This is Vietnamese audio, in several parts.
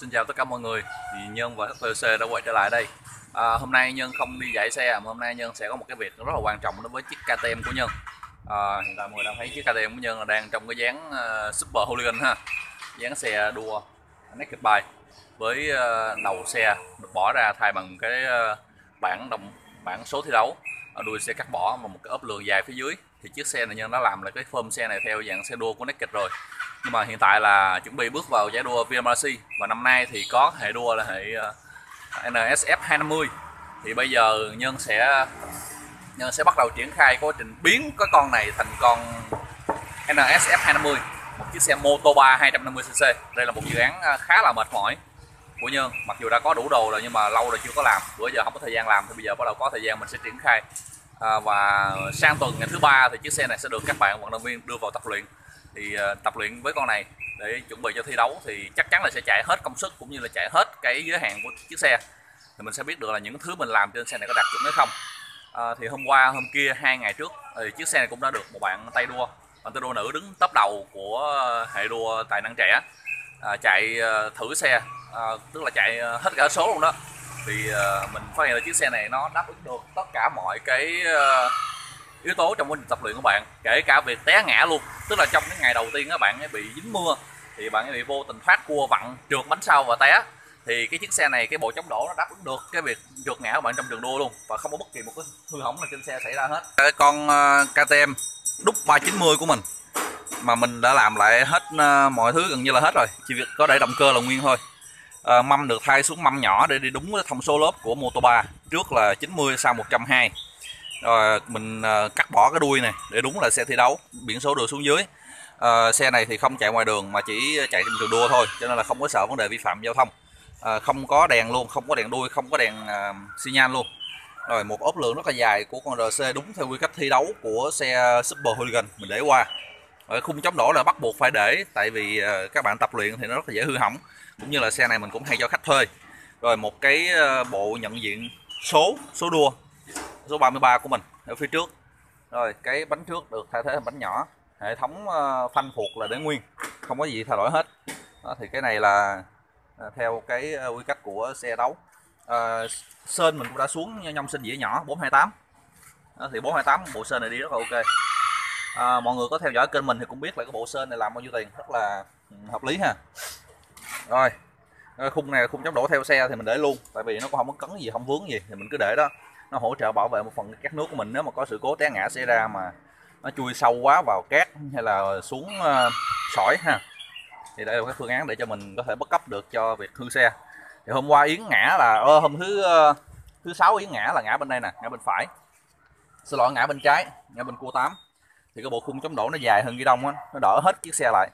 Xin chào tất cả mọi người. Thì Nhân và HTC đã quay trở lại đây. Hôm nay Nhân không đi dạy xe, mà hôm nay Nhân sẽ có một cái việc rất là quan trọng đối với chiếc KTM của Nhân. Hiện tại mọi người đang thấy chiếc KTM của Nhân là đang trong cái dáng Super Hooligan ha, dáng xe đua naked bike với đầu xe được bỏ ra thay bằng cái bảng số thi đấu, đuôi xe cắt bỏ và một cái ốp lường dài phía dưới. Thì chiếc xe này Nhân đã làm lại cái form xe này theo dạng xe đua của naked rồi, nhưng mà hiện tại là chuẩn bị bước vào giải đua VMRC và năm nay thì có hệ đua là hệ NSF 250. Thì bây giờ Nhân sẽ bắt đầu triển khai quá trình biến cái con này thành con NSF 250, một chiếc xe mô tô 3 250cc. Đây là một dự án khá là mệt mỏi của Nhân, mặc dù đã có đủ đồ rồi nhưng mà lâu rồi chưa có làm, bữa giờ không có thời gian làm thì bây giờ bắt đầu có thời gian mình sẽ triển khai. Và sang tuần ngày thứ ba thì chiếc xe này sẽ được các bạn vận động viên đưa vào tập luyện. Thì tập luyện với con này để chuẩn bị cho thi đấu thì chắc chắn là sẽ chạy hết công suất cũng như là chạy hết cái giới hạn của chiếc xe, thì mình sẽ biết được là những thứ mình làm trên xe này có đạt chuẩn hay không. Thì hôm qua hôm kia 2 ngày trước thì chiếc xe này cũng đã được một bạn tay đua nữ đứng top đầu của hệ đua tài năng trẻ chạy thử xe, tức là chạy hết cả số luôn đó. Thì mình phát hiện là chiếc xe này nó đáp ứng được tất cả mọi cái yếu tố trong quá trình tập luyện của bạn, kể cả việc té ngã luôn. Tức là trong cái ngày đầu tiên các bạn ấy bị dính mưa thì bạn ấy bị vô tình thoát cua vặn trượt bánh sau và té, thì cái chiếc xe này cái bộ chống đổ nó đáp ứng được cái việc trượt ngã của bạn trong trường đua luôn, và không có bất kỳ một cái hư hỏng nào trên xe xảy ra hết. Cái con KTM đúc 390 của mình mà mình đã làm lại hết mọi thứ gần như là hết rồi, chỉ việc có để động cơ là nguyên thôi. Mâm được thay xuống mâm nhỏ để đi đúng với thông số lớp của Moto 3, trước là 90 sau 120. Rồi mình cắt bỏ cái đuôi này để đúng là xe thi đấu, biển số đưa xuống dưới. Xe này thì không chạy ngoài đường mà chỉ chạy trong trường đua thôi, cho nên là không có sợ vấn đề vi phạm giao thông. Không có đèn luôn, không có đèn đuôi, không có đèn xi nhan luôn. Rồi một ốp lượng rất là dài của con RC đúng theo quy cách thi đấu của xe Super Hooligan mình để qua. Rồi khung chống đổ là bắt buộc phải để, tại vì các bạn tập luyện thì nó rất là dễ hư hỏng, cũng như là xe này mình cũng hay cho khách thuê. Rồi một cái bộ nhận diện số đua số 33 của mình ở phía trước. Rồi cái bánh trước được thay thế thành bánh nhỏ, hệ thống phanh phuộc là để nguyên, không có gì thay đổi hết. Đó, thì cái này là theo cái quy cách của xe đấu. Sên mình cũng đã xuống nhông sinh dĩa nhỏ 428. Đó, thì 428 bộ sên này đi rất là ok. Mọi người có theo dõi kênh mình thì cũng biết là cái bộ sên này làm bao nhiêu tiền, rất là hợp lý ha. Rồi khung này khung chống đổ theo xe thì mình để luôn, tại vì nó cũng không có cấn gì, không vướng gì thì mình cứ để đó, nó hỗ trợ bảo vệ một phần cát nước của mình nếu mà có sự cố té ngã xảy ra mà nó chui sâu quá vào cát hay là xuống sỏi ha. Thì đây là cái phương án để cho mình có thể backup được cho việc hư xe. Thì hôm qua Yến ngã là hôm thứ 6 Yến ngã là ngã bên đây nè, ngã bên phải, xin lỗi, ngã bên trái, ngã bên cua 8. Thì cái bộ khung chống đổ nó dài hơn ghi đông á, nó đỡ hết chiếc xe lại.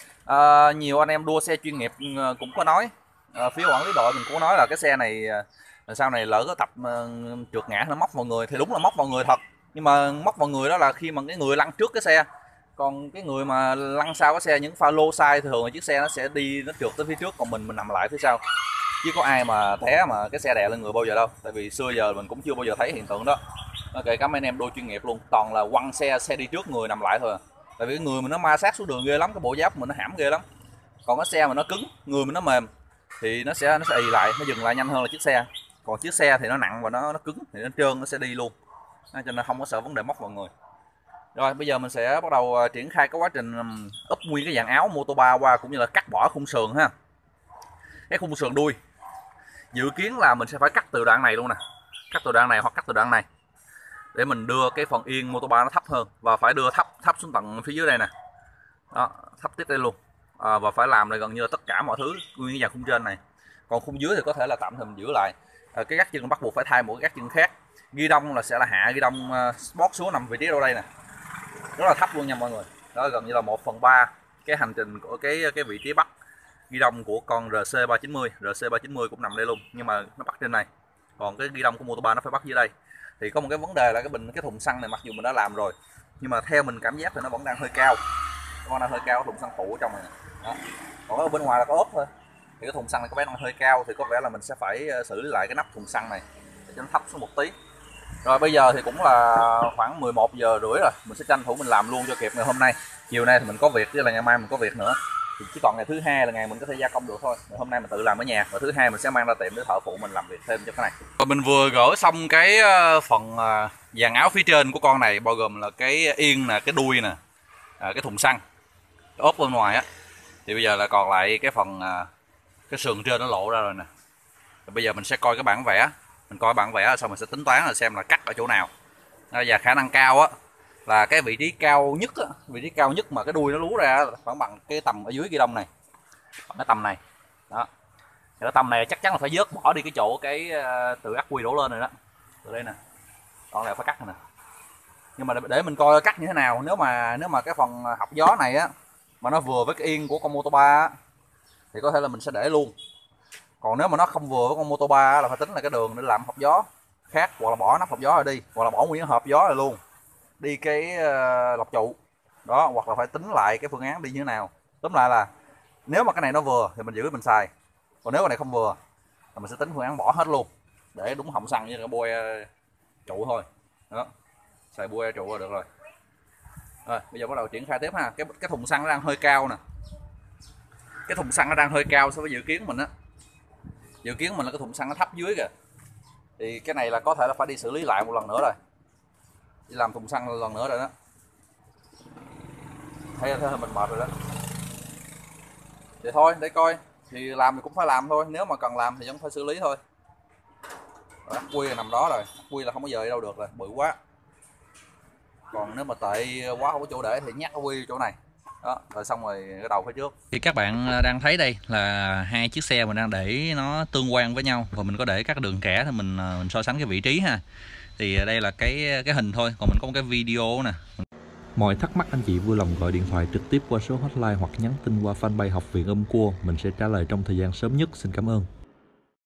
Nhiều anh em đua xe chuyên nghiệp cũng có nói, phía quản lý đội mình cũng nói là cái xe này sau này lỡ có tập trượt ngã nó móc vào người, thì đúng là móc vào người thật, nhưng mà móc vào người đó là khi mà cái người lăn trước cái xe, còn cái người mà lăn sau cái xe, những pha lô sai thường là chiếc xe nó sẽ đi, nó trượt tới phía trước, còn mình nằm lại phía sau, chứ có ai mà té mà cái xe đè lên người bao giờ đâu, tại vì xưa giờ mình cũng chưa bao giờ thấy hiện tượng đó. Kể cả mấy anh em đua chuyên nghiệp luôn, toàn là quăng xe đi trước, người nằm lại thôi à. Tại vì cái người mình nó ma sát xuống đường ghê lắm, cái bộ giáp mình nó hãm ghê lắm. Còn cái xe mà nó cứng, người mình nó mềm thì nó sẽ ì lại, nó dừng lại nhanh hơn là chiếc xe. Còn chiếc xe thì nó nặng và nó cứng thì nó trơn, nó sẽ đi luôn, cho nên không có sợ vấn đề móc vào người. Rồi bây giờ mình sẽ bắt đầu triển khai cái quá trình úp nguyên cái dàn áo Moto 3 qua, cũng như là cắt bỏ khung sườn ha. Cái khung sườn đuôi dự kiến là mình sẽ phải cắt từ đoạn này luôn nè, cắt từ đoạn này hoặc cắt từ đoạn này, để mình đưa cái phần yên Moto 3 nó thấp hơn, và phải đưa thấp xuống tận phía dưới đây nè. Đó, thấp tiếp đây luôn. Và phải làm lại gần như là tất cả mọi thứ nguyên cái dàn khung trên này. Còn khung dưới thì có thể là tạm thời mình giữ lại. Cái gác chân bắt buộc phải thay một cái gác chân khác. Ghi đông là sẽ là hạ ghi đông sport xuống nằm vị trí đâu đây nè, rất là thấp luôn nha mọi người. Đó, gần như là 1/3 cái hành trình của cái vị trí bắt ghi đông của con RC 390 cũng nằm đây luôn, nhưng mà nó bắt trên này, còn cái ghi đông của Moto 3 nó phải bắt dưới đây. Thì có một cái vấn đề là cái thùng xăng này, mặc dù mình đã làm rồi nhưng mà theo mình cảm giác thì nó vẫn đang hơi cao, nó đang hơi cao, cái thùng xăng phụ ở trong này. Đó. Còn ở bên ngoài là có ốp thôi, thì cái thùng xăng này có vẻ đang hơi cao, thì có vẻ là mình sẽ phải xử lý lại cái nắp thùng xăng này để cho nó thấp xuống một tí. Rồi bây giờ thì cũng là khoảng 11 giờ rưỡi rồi, mình sẽ tranh thủ mình làm luôn cho kịp ngày hôm nay. Chiều nay thì mình có việc, với là ngày mai mình có việc nữa, thì chỉ còn ngày thứ hai là ngày mình có thể gia công được thôi. Hôm nay mình tự làm ở nhà, và thứ hai mình sẽ mang ra tiệm để thợ phụ mình làm việc thêm cho cái này. Và mình vừa gỡ xong cái phần dàn áo phía trên của con này, bao gồm là cái yên nè, cái đuôi nè, cái thùng xăng, cái ốp bên ngoài á. Thì bây giờ là còn lại cái phần cái sườn trên nó lộ ra rồi nè. Rồi bây giờ mình sẽ coi cái bản vẽ, mình coi bản vẽ xong mình sẽ tính toán là xem là cắt ở chỗ nào. Và khả năng cao á là cái vị trí cao nhất á, vị trí cao nhất mà cái đuôi nó lú ra khoảng bằng cái tầm ở dưới ghi đông này, cái tầm này đó. Thì cái tầm này chắc chắn là phải vớt bỏ đi cái chỗ cái từ ắc quy đổ lên rồi đó, từ đây nè, còn lại phải cắt nè. Nhưng mà để mình coi cắt như thế nào. Nếu mà cái phần học gió này á mà nó vừa với cái yên của con Moto 3 á, thì có thể là mình sẽ để luôn. Còn nếu mà nó không vừa với con Moto 3 á, là phải tính là cái đường để làm hộp gió khác, hoặc là bỏ nắp hộp gió rồi đi, hoặc là bỏ nguyên hộp gió rồi luôn, đi cái lọc trụ đó, hoặc là phải tính lại cái phương án đi như thế nào. Tóm lại là nếu mà cái này nó vừa thì mình giữ mình xài, còn nếu cái này không vừa thì mình sẽ tính phương án bỏ hết luôn, để đúng họng xăng với cái bôi trụ thôi đó, xài bôi trụ là được rồi. Rồi bây giờ bắt đầu triển khai tiếp ha. Cái thùng xăng nó đang hơi cao nè, cái thùng xăng nó đang hơi cao so với dự kiến mình á. Dự kiến mình là cái thùng xăng nó thấp dưới kìa, thì cái này là có thể là phải đi xử lý lại một lần nữa rồi, đi làm thùng xăng lần nữa rồi đó. Thấy mình mệt rồi đó. Vậy thôi, để coi, thì làm thì cũng phải làm thôi, nếu mà cần làm thì vẫn phải xử lý thôi. Rồi, ắc quy nằm đó rồi, ắc quy là không có dời đâu được rồi, bự quá. Còn nếu mà tệ quá không có chỗ để thì nhắc ắc quy chỗ này đó, rồi xong rồi cái đầu phía trước. Thì các bạn đang thấy đây là hai chiếc xe mình đang để nó tương quan với nhau, và mình có để các đường kẻ thì mình so sánh cái vị trí ha. Thì đây là cái hình thôi, còn mình có một cái video nè. Mọi thắc mắc anh chị vui lòng gọi điện thoại trực tiếp qua số hotline hoặc nhắn tin qua fanpage Học viện Cua, mình sẽ trả lời trong thời gian sớm nhất. Xin cảm ơn.